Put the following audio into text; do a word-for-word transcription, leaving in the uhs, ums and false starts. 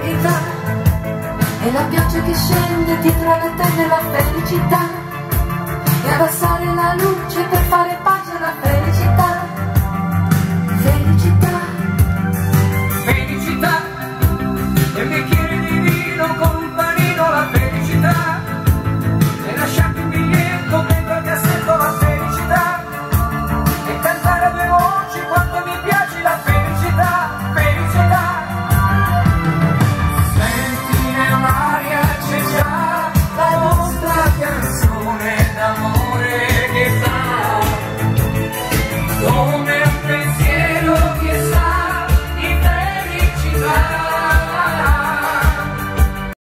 verità, e la pioggia che scende dietro alle tende la felicità, e abbassare la luce per fare pace alla felicità.